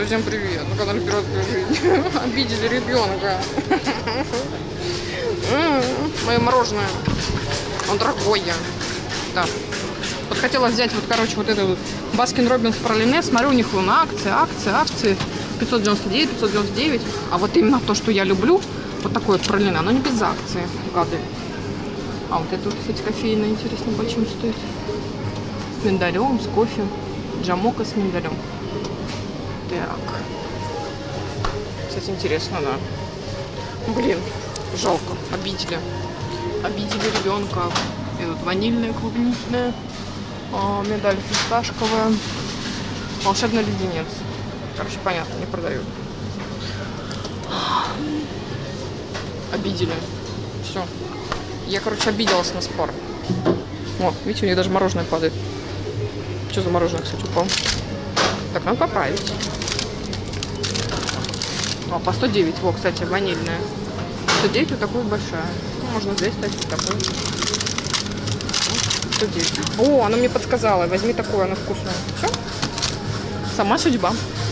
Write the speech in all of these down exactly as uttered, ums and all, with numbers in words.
ребята, всем привет! На канале Пиратская жизнь. Обидели ребенка. Мое мороженое. Он дорогое. Да. Вот хотела взять вот, короче, вот это вот Баскин Роббинс пралине. Смотрю, у них на акции, акции, акции. пятьсот девяносто девять, пятьсот девяносто девять. А вот именно то, что я люблю, вот такое вот пралине, оно не без акции. Гады. А вот это вот, кстати, кофейное, интересно, почем стоит. С миндалем, с кофе. Джамока с миндалем. Так. Кстати, интересно, да. Блин, жалко. Обидели. Обидели ребенка. И тут ванильная, клубничная. О, медаль фисташковая. Волшебный леденец. Короче, понятно, не продают. Обидели. Все. Я, короче, обиделась на спор. О, видите, у них даже мороженое падает. Что за мороженое, кстати, упал? Так, надо поправить. О, по сто девять. Во, кстати, ванильная. сто девять вот такую большая. Ну, можно взять, кстати, такую. сто девять. О, она мне подсказала. Возьми такую, она вкусная. Все? Сама судьба.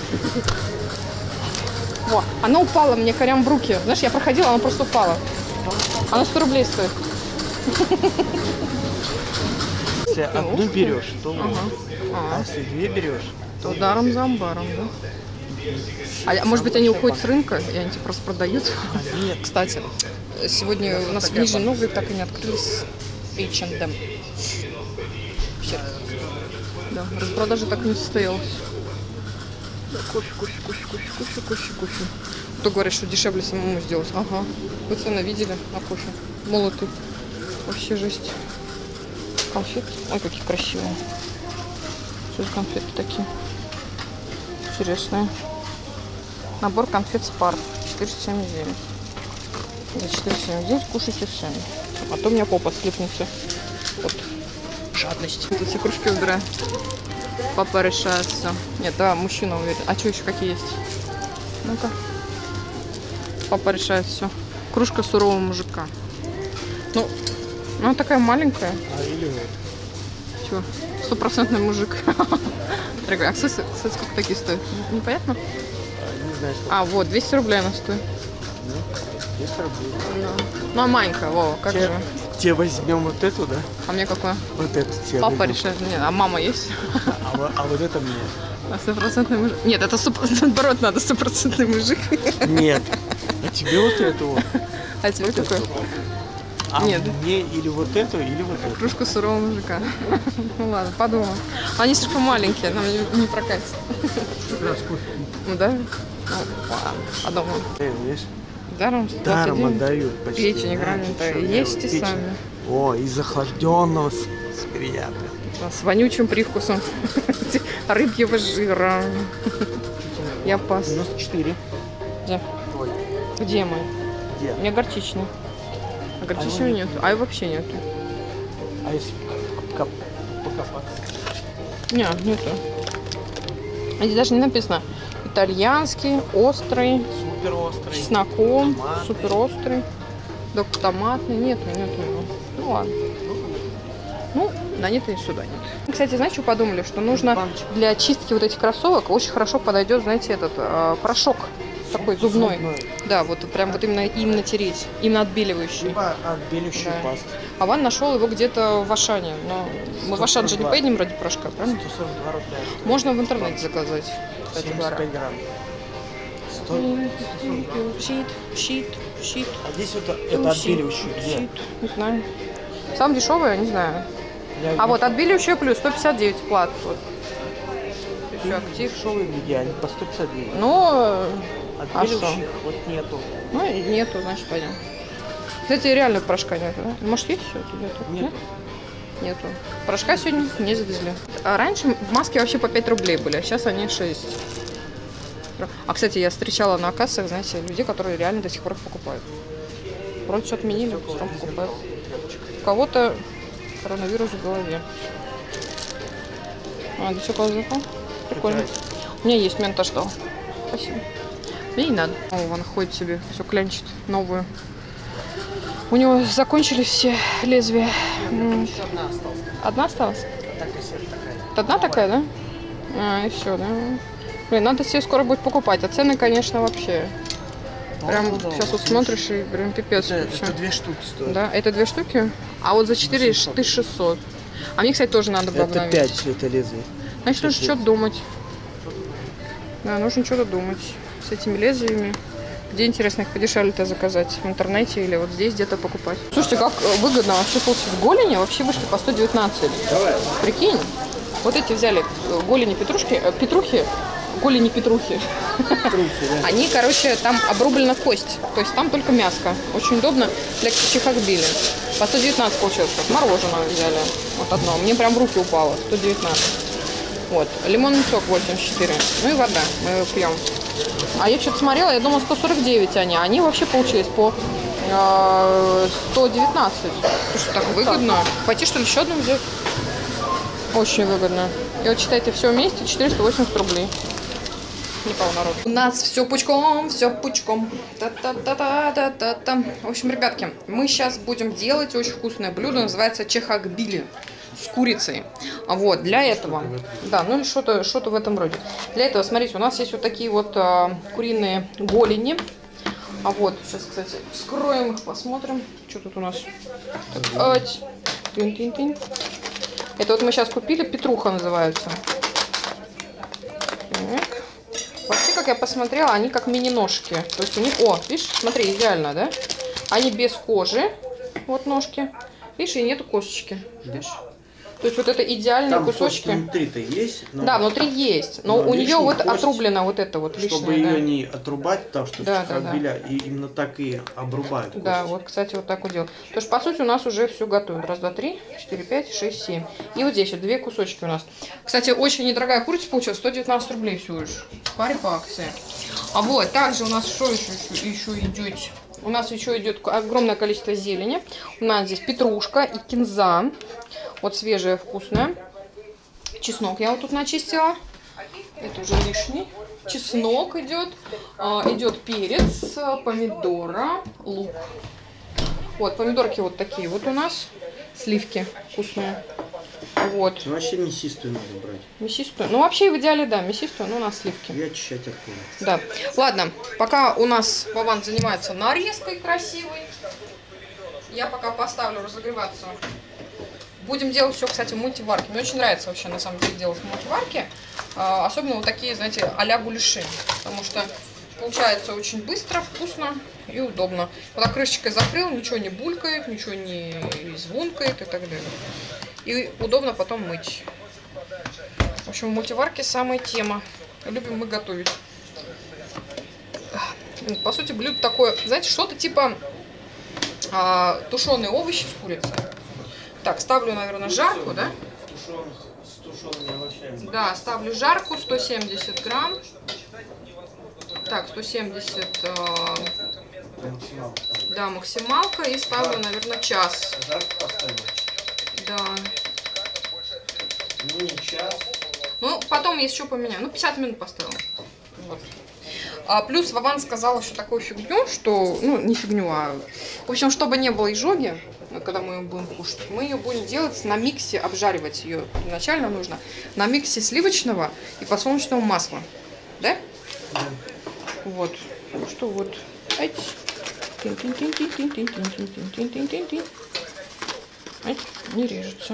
Во, она упала мне прям в руки. Знаешь, я проходила, она просто упала. Она сто рублей стоит. Если одну берешь, то ага. а если две берешь, то даром за амбаром, да? А, а может быть, они уходят с рынка, и они тебе просто продают? Нет. Кстати, сегодня у нас в Нижнем Новгороде так и не открылись эйч энд эм. Вчера. Да, распродажа так и не состоялась. Да, кофе, кофе, кофе, кофе, кофе, кофе, кофе. Кто говорит, что дешевле самому сделать? Ага. Вы цены видели на кофе? Молотый. Вообще жесть. Конфет. Ой, какие красивые. Что за конфеты такие? Интересные. Набор конфет Спар. четыреста семьдесят девять. За четыреста семьдесят девять кушайте сами. А то у меня попа слипнется. Вот. Жадность. Тут все кружки убираю. Папа решается. Нет, да, мужчина уверен. А что еще какие есть? Ну-ка. Папа решает все. Кружка сурового мужика. Ну, ну, она такая маленькая. А или вот. Чего? Стопроцентный мужик. Дорогой, а кстати, сколько такие стоят? Непонятно? А, не знаю, сколько. А, вот, двести рублей она стоит. Ну, двести рублей. Да. Ну, а маленькая, Вова, как Те, же? Тебе возьмем вот эту, да? А мне какое? Вот эту тебе Папа возьмем. решает. Нет, а мама есть? А, а, а вот это мне. А стопроцентный мужик? Нет, это наоборот надо, стопроцентный мужик. Нет. А тебе вот эту вот. А тебе какой? А Нет. мне или вот эту, или вот эту. Кружку сурового мужика. Ну ладно, подумаем. Они слишком маленькие, нам не, не прокатится. Ну да? Ну ладно, подумаем. Эй, видишь? Даром? Даром отдают почти. Печень, грамота. Ешьте Печень. сами. О, из охлажденного с, с приятным. С вонючим привкусом рыбьего жира. Я пас. девяносто четыре. Где? Ой, Где мой? где? У меня горчичный. А горчичного А нет. А и вообще нету. А если пока- покопаться? Нет, нету. Здесь даже не написано. Итальянский, острый, Супер острый. чесноком, томатный. супер острый. Да, томатный. Нету, нету его. Ну ладно. Ну, да нет и сюда нет. Кстати, знаете, что подумали? Что нужно для чистки вот этих кроссовок очень хорошо подойдет, знаете, этот э, порошок такой зубной. Зубной. Да, вот прям вот именно им натереть, именно отбеливающий. Либо отбеливающую Да. пасту. А Ван нашел его где-то в Ашане. Но мы в Ашан же не поедем ради порошка, правильно? сто сорок два рубля. Можно в интернете заказать, кстати семьдесят говоря. пять грамм. сто. Щит, щит, щит. А здесь вот это отбеливающий где? Щит, не знаю. Сам дешевый, не знаю. Я А вот отбеливающий плюс сто пятьдесят девять плат. Вот. Еще актив. дешевый где? Они по сто пятьдесят девять. Ну, а что? Отбеливающих вот нету. Ну, и нету, значит, пойдем. Кстати, реально порошка нету, да? Может, есть все? Нету. Нету. Нету. Порошка сегодня не завезли. А раньше маски вообще по пять рублей были, а сейчас они шесть. А, кстати, я встречала на кассах, знаете, людей, которые реально до сих пор покупают. Вроде что отменили, все равно покупают. У кого-то коронавирус в голове. А, здесь около закона? Прикольно. У меня есть мента что. Спасибо. Мне не надо. О, он ходит себе, все клянчит, новую. У него закончились все лезвия. Еще одна осталась. Одна осталась? Такая. Одна такая, да? А, и все, да? Блин, надо себе скоро будет покупать. А цены, конечно, вообще. Прям Ну, да, сейчас вот вот смотришь и прям пипец. Это, вообще. это две штуки стоят. Да, это две штуки? А вот за четыре тысячи шестьсот. А мне, кстати, тоже надо было Это обновить. пять, это лезвие. Значит, нужно что-то думать. Да, нужно что-то думать с этими лезвиями. Где интересно их подешевле-то заказать? В интернете или вот здесь где-то покупать? Слушайте, как выгодно вообще получилось. Голени вообще вышли по сто девятнадцать. Давай. Прикинь, вот эти взяли голени петрушки, э, петрухи, голени петрухи. Они, короче, там обрублена кость, то есть там только мяско. Очень удобно для чехакбили. По сто девятнадцать получилось, как мороженое взяли. Вот одно. Мне прям в руки упало, сто девятнадцать. Вот, лимонный сок восемьдесят четыре. Ну и вода, мы ее пьем. А я что-то смотрела, я думала сто сорок девять они. Они вообще получились по э, сто девятнадцать. Слушай, так выгодно. Пойти, что ли, еще одну взять? Очень выгодно. И вот считайте, все вместе четыреста восемьдесят рублей. Не полно народу. У нас все пучком, все пучком. Та-та-та-та-та-та. В общем, ребятки, мы сейчас будем делать очень вкусное блюдо, называется чехакбили с курицей. Вот, для этого, да, ну или что-то что-то в этом роде. Для этого, смотрите, у нас есть вот такие вот а, куриные голени. А вот, сейчас, кстати, вскроем их, посмотрим, что тут у нас. Так, тын-тын-тын. Это вот мы сейчас купили, петруха называется. Так. Вообще, как я посмотрела, они как мини-ножки. То есть у них, о, видишь, смотри, идеально, да? Они без кожи, вот ножки. Видишь, и нету косточки. Видишь? То есть вот это идеальные Там кусочки. внутри-то есть. Но... Да, внутри есть. Но, но у нее вот кость, отрублена вот это вот лишнее. Чтобы ее да. не отрубать, потому что да, в чехакбиля, да, да. И именно так и обрубают кость. Да, вот, кстати, вот так вот делают. То есть, по сути, у нас уже все готово. Раз, два, три, четыре, пять, шесть, семь. И вот здесь вот две кусочки у нас. Кстати, очень недорогая курица получилась. сто девятнадцать рублей всего лишь. В паре по акции. А вот, также у нас что еще, еще, еще идет? У нас еще идет огромное количество зелени. У нас здесь петрушка и кинза. Вот свежая, вкусная. Чеснок я вот тут начистила. Это уже лишний. Чеснок идет. Идет перец, помидора, лук. Вот, помидорки вот такие вот у нас. Сливки вкусные. Вот. Ну, вообще мясистую надо брать. Мясистую. Ну, вообще, в идеале, да, мясистую, но у нас сливки. Я чуть-чуть открою. Да. Ладно, пока у нас Вован занимается нарезкой красивой, я пока поставлю разогреваться. Будем делать все, кстати, в мультиварке. Мне очень нравится вообще, на самом деле, делать в мультиварке. Особенно вот такие, знаете, а-ля гуляши. Потому что получается очень быстро, вкусно и удобно. Вот так крышечкой закрыл, ничего не булькает, ничего не звонкает и так далее. И удобно потом мыть. В общем, в мультиварке самая тема. Любим мы готовить. По сути, блюдо такое, знаете, что-то типа а, тушеные овощи с курицей. Так, ставлю, наверное, жарку, да? С тушеными овощами. Да, ставлю жарку, сто семьдесят грамм. Так, сто семьдесят. Э, Максималка. да, максималка. И ставлю, наверное, час. Жарку поставил? Да. Ну, не час. Ну, потом есть что поменяю. Ну, пятьдесят минут поставила. Вот. А плюс Вован сказал еще такую фигню, что, ну, не фигню, а, в общем, чтобы не было изжоги, когда мы ее будем кушать, мы ее будем делать на миксе, обжаривать ее изначально нужно, на миксе сливочного и подсолнечного масла, да? Да. Вот, ну что вот, не режется,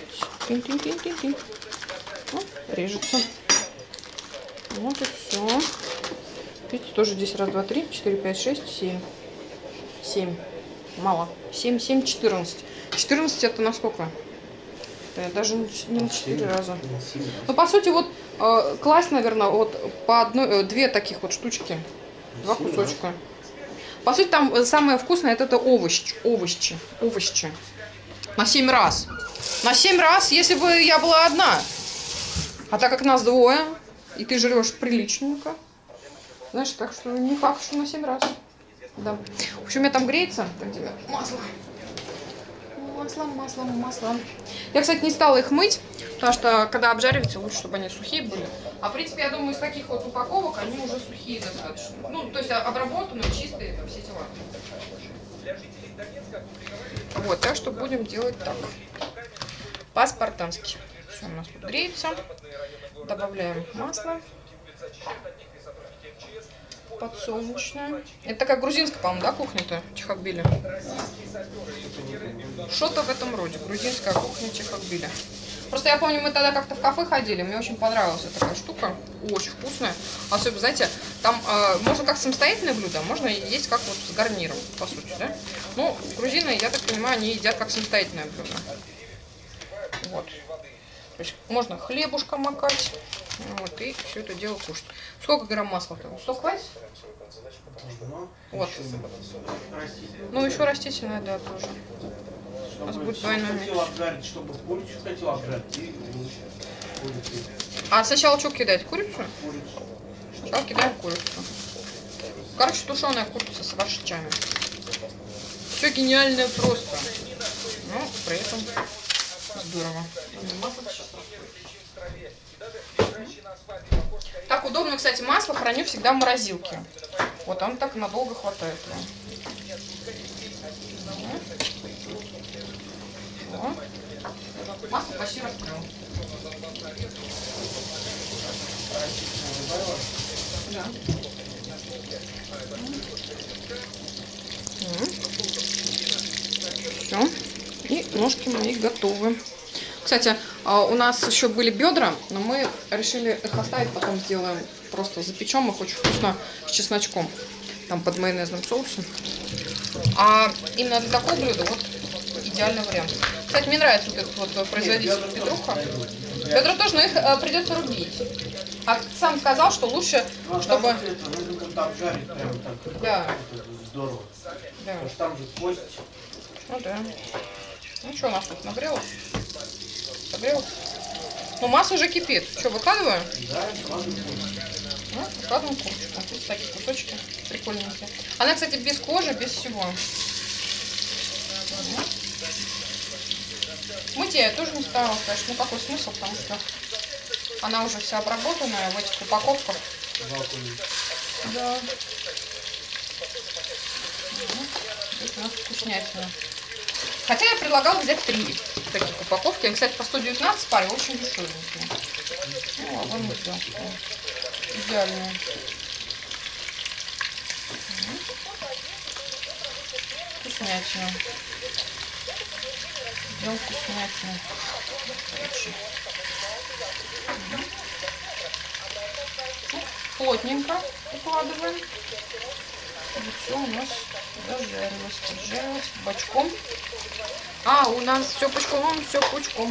режется, вот и все. Видите, тоже здесь раз, два, три, четыре, пять, шесть, семь. семь. Мало. семь, семь, четырнадцать. четырнадцать это на сколько? Это даже не на четыре раза. Ну, по сути, вот э, класть, наверное, вот по одной, э, две таких вот штучки. Два кусочка. По сути, там самое вкусное это, это овощи. Овощи. Овощи. На семь раз. На семь раз, если бы я была одна. А так как нас двое, и ты жрешь приличненько. Знаешь, так что не факт, что на семь раз. Да. В общем, у меня там греется. Так, где масло. Масло, масло, масло. Я, кстати, не стала их мыть, потому что, когда обжариваются, лучше, чтобы они сухие были. А, в принципе, я думаю, из таких вот упаковок они уже сухие достаточно. Ну, то есть обработанные, чистые, там, все дела. Вот, так что будем делать так. По-спартански. Все у нас тут греется. Добавляем масло. Подсолнечная. Это такая грузинская, по-моему, да, кухня-то? Чехакбили. Что-то в этом роде. Грузинская кухня Чехакбили. Просто я помню, мы тогда как-то в кафе ходили, мне очень понравилась эта такая штука. Очень вкусная. Особенно, знаете, там э, можно как самостоятельное блюдо, можно есть как вот с гарниром, по сути, да? Ну, грузины, я так понимаю, они едят как самостоятельное блюдо. Вот. То есть можно хлебушка макать, вот, и все это дело кушать. Сколько грамм масла-то? сто хватит? Вот. Ну, еще растительное, да, тоже. У нас будет двойной микс. Чтобы курицу хотел обжарить, и курицу. А сначала что кидать? Курицу? Курицу. Сначала кидаем курицу. Короче, тушеная курица с овощами. Все гениальное просто. Но при этом здорово. Так удобно, кстати, масло храню всегда в морозилке. Вот оно так надолго хватает. О. Масло почти раскрыл. Да. Все. И ножки мои готовы. Кстати, у нас еще были бедра, но мы решили их оставить, потом сделаем, просто запечем их очень вкусно с чесночком, там под майонезным соусом. А именно для такого блюда вот идеальный вариант. Кстати, мне нравится вот этот вот производитель Петруха. Бедра тоже, но их э, придется рубить. А сам сказал, что лучше, ну, чтобы... Это, обжарить прямо так. Да. Здорово. Да. Потому что там же кость. Ну да. Ну что у нас тут нагрелось? Нагрелось? Ну масло уже кипит. Что, выкладываю? Да, выкладываю. Ну, выкладываем курочку. Тут такие кусочки прикольненькие. Она, кстати, без кожи, без всего. Мыть я тоже не ставила, конечно. Ну какой смысл, потому что она уже вся обработанная в этих упаковках. Да. Это у нас вкуснятина. Хотя я предлагала взять три таких упаковки. Они, кстати, по сто девятнадцать паре, очень дешевенькие. Ну, а вон все. Идеальные. Вкуснятина. Делаем вкуснятину. Плотненько укладываем. И все у нас дожарилось, поджарилось бочком. А, у нас все пучком, все пучком.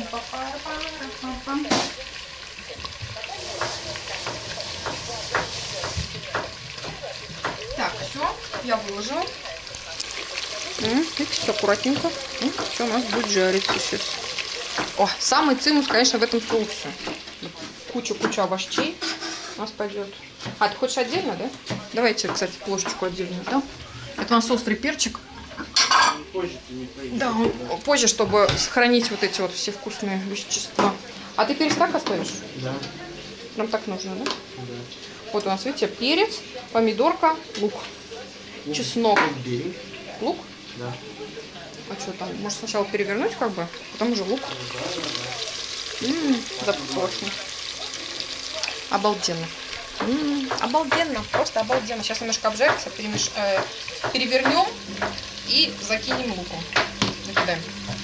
Так, все, я выложила. Видите, все аккуратненько. Все у нас будет жариться сейчас. О, самый цимус, конечно, в этом соусе. Куча-куча овощей у нас пойдет. А, ты хочешь отдельно, да? Давайте, кстати, ложечку отдельно, да? Это у нас острый перчик. Позже ты не поедешь. Да, позже, чтобы сохранить вот эти вот все вкусные вещества. А ты перец так оставишь? Да. Нам так нужно, да? Да. Вот у нас, видите, перец, помидорка, лук, лук чеснок. Лук бери. Лук? Да. А что там? Может сначала перевернуть как бы, потом уже лук. Да, да, да. М-м, запах классный. Обалденно. М-м, обалденно, просто обалденно. Сейчас немножко обжарится, перемеш... э, перевернем и закинем луком. Закидаем.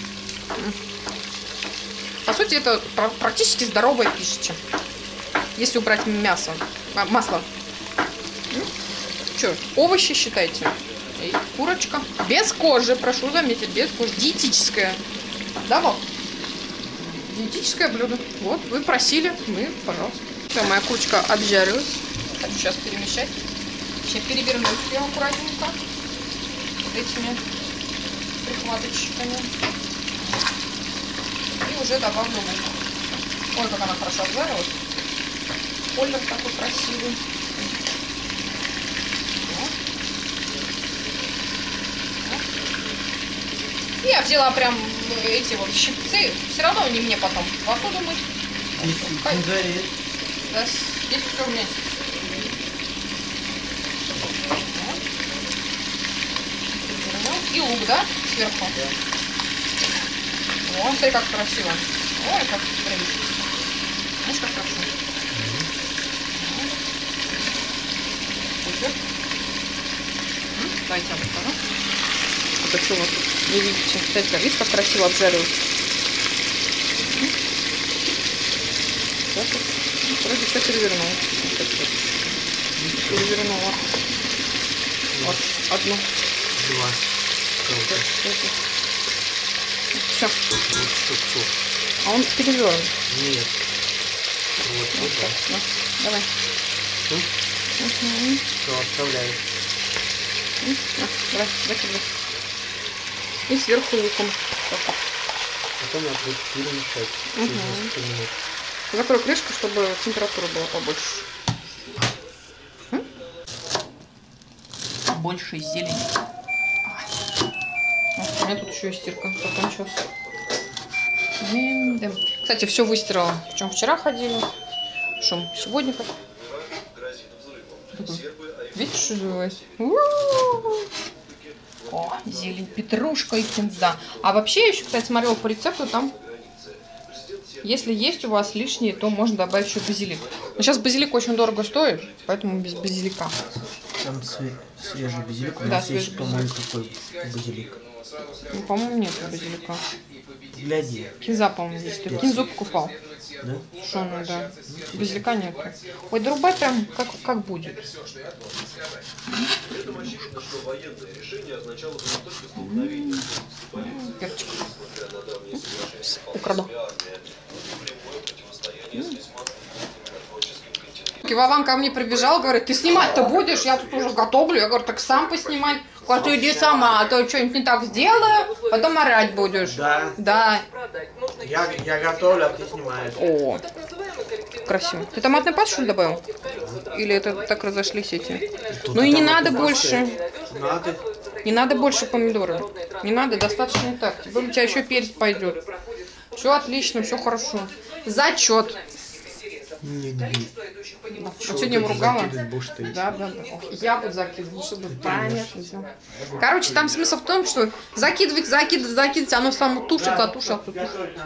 По сути, это практически здоровая пища. Если убрать мясо, а, масло. Что, овощи считайте. И курочка. Без кожи, прошу заметить, без кожи. Диетическое. Да, Вал? Диетическое блюдо. Вот, вы просили, мы, пожалуйста. Все, моя курочка обжарилась. Хочу сейчас перемешать. Сейчас перевернуть ее аккуратненько. Вот этими прихваточками. И уже добавлю лук. Ой, как она хорошо обжарилась. Колер такой красивый. Я взяла прям эти вот щипцы. Все равно не мне потом посуду мыть. Да, здесь все вместе. И лук, да, сверху? Да. О, смотри, как красиво. Ой, как прелесть. Знаешь, как хорошо. Давайте я покажу. Это что вы тут не видите? Кстати, видите, как красиво обжарилось? Так вот. Вроде все перевернула. Перевернула. Вот, одну. Два. Все. А он перевернут. Нет. Вот, Вот так. На, давай. Все? Угу. Все, оставляю. На, давай, закидывай. И сверху луком. Потом надо будет перемешать. Угу. Через несколько минут. Закрой крышку, чтобы температура была побольше. Больше зелени. У меня тут еще и стирка закончилась. Кстати, все выстирала. Причем вчера ходили. Шум сегодня как. Видите, что называется? О, зелень, петрушка и кинза. А вообще, я еще, кстати, смотрела по рецепту, там, если есть у вас лишние, то можно добавить еще базилик. Но сейчас базилик очень дорого стоит, поэтому без базилика. Там свежий базилик. У да, нас свежий есть, по-моему, какой базилик. Ну, по-моему, нет базилика. Гляди. Кинза, по-моему, есть. Ты кинзу покупал. Да? Сушеную, да. Базилика нет. Ой, да рубай прям как, как будет. Перчик. Украду. Вован ко мне прибежал, говорит, ты снимать-то будешь? Я тут уже готовлю. Я говорю, так сам поснимай. Говорит, ты иди сама, а то что-нибудь не так сделаю, потом орать будешь. Да. Да. Я, я готовлю, а ты снимаешь. О, красиво. Ты томатный паст, что ли, добавил? Или это так разошлись эти? Тут Ну и не там надо вот больше. Надо. Не надо больше помидоры. Не надо, достаточно и так. Теперь у тебя еще перец пойдет. Все отлично, все хорошо. Зачет. Не гни. Вот сегодня его ругала. Да, да, да. Я буду закидывать, чтобы понятно. Короче, там смысл в том, что закидывать, закидывать, закидывать, оно само тушит, а тушит, а тушит.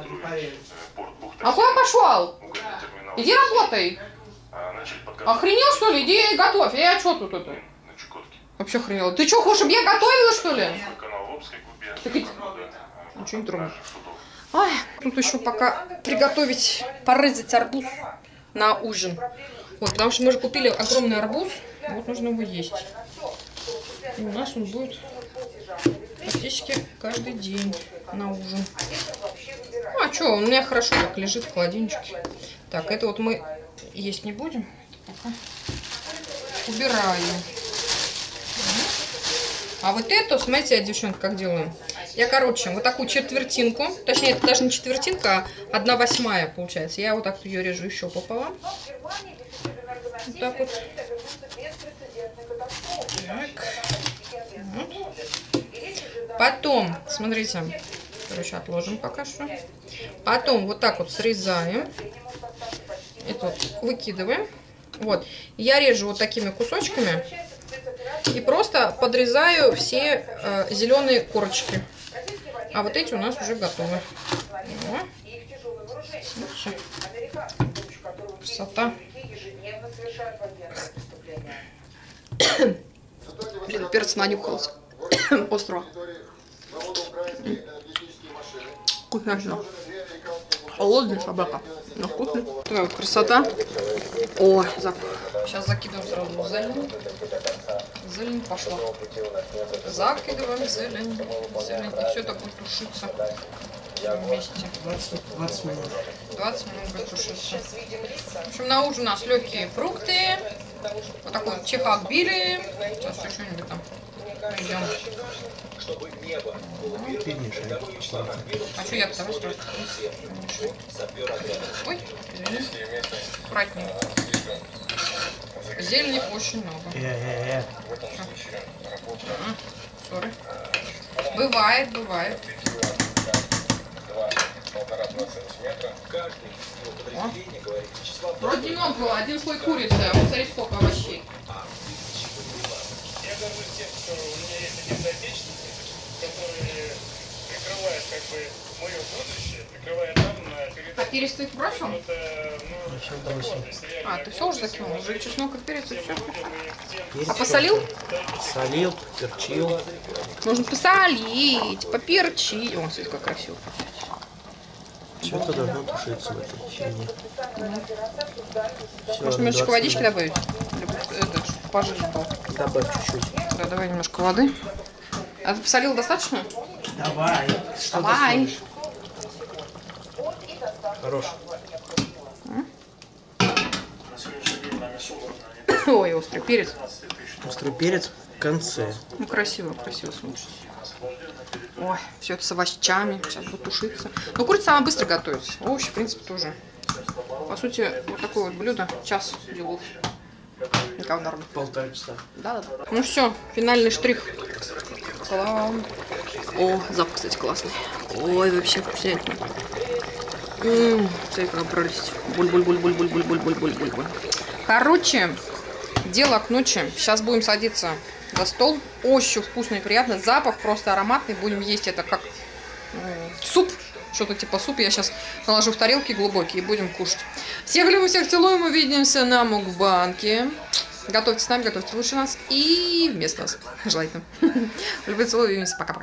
А куда пошел? Иди работай. Охренел, что ли? Иди готовь. Я что тут это? Вообще охренел. Ты что, хочешь, чтобы я готовила, что ли? Так иди. Ничего не трогай. Ой, тут еще пока приготовить, порезать арбуз на ужин. Вот, потому что мы же купили огромный арбуз, вот нужно его есть. И у нас он будет практически каждый день на ужин. Ну, а что, у меня хорошо так лежит в холодильничке. Так, это вот мы есть не будем. Это пока убираю. А вот это, смотрите, я, девчонки, как делаю. Я, короче, вот такую четвертинку, точнее, это даже не четвертинка, а одна восьмая получается. Я вот так ее режу еще пополам. Вот так вот. Так. Вот. Потом, смотрите, короче, отложим пока что. Потом вот так вот срезаем. Это вот выкидываем. Вот. Я режу вот такими кусочками. И просто подрезаю все э, зеленые корочки. А вот эти у нас уже готовы. О. Вот все. Красота. Блин, перец нанюхался. Острого. Вкусно. Холодный собака. Но вкусный. Такая вот красота. О, запах. Сейчас закидываем сразу зелень. Зелень пошла. Закидываем зелень. Зелень. И все это будет тушиться. Все вместе. двадцать минут. двадцать минут будет тушиться. В общем, на ужин у нас легкие фрукты. Вот такой вот чихак били. Сейчас еще что-нибудь там найдем. Перемешай. А что я второй сразу? Ой, извини. Аккуратнее. Зелени очень много. Э-э-э. Сори. Бывает, бывает. О. Вроде много было, один слой курицы, а вот смотри, сколько овощей. Я горжусь тем, что у меня есть один соотечественник, который прикрывает как бы мое будущее, прикрывает нам на передачу. А перец ты бросил? Это, ну, Все бросил. А, ты все уже закинул? Уже чеснок и перец и все? Перец А посолил? Солил, перчил. Можно посолить, поперчить. О, смотри, как красиво. Все это должно тушиться в этой фигне. Всё, Может, немножечко водички добавить? Это, чтобы пожиже было. Добавь чуть-чуть. Да, давай немножко воды. А ты посолил достаточно? Давай. Что Давай. ты солишь? Хорош. Ой, острый перец. Острый перец в конце. Ну, красиво, красиво смотрится. Ой, все это с овощами. Сейчас будет тушиться. Ну, курица, она быстро готовится. Овощи, в принципе, тоже. По сути, вот такое вот блюдо. Час делал. Никого норм. Полтора часа. Да, да, да. Ну все, финальный штрих. Класс. О, запах, кстати, классный. Ой, вообще вкуснятина. Ммм, смотри, какая прелесть. Буль-буль-буль-буль-буль-буль-буль-буль-буль. Короче, дело к ночи. Сейчас будем садиться за стол. Очень вкусно и приятно. Запах просто ароматный. Будем есть это как м, суп. Что-то типа суп. Я сейчас наложу в тарелки глубокие и будем кушать. Всех любим, всех целуем. Увидимся на мукбанке. Готовьте с нами, готовьте лучше нас и вместо нас. Желательно. Люблю, целую, увидимся. Пока-пока.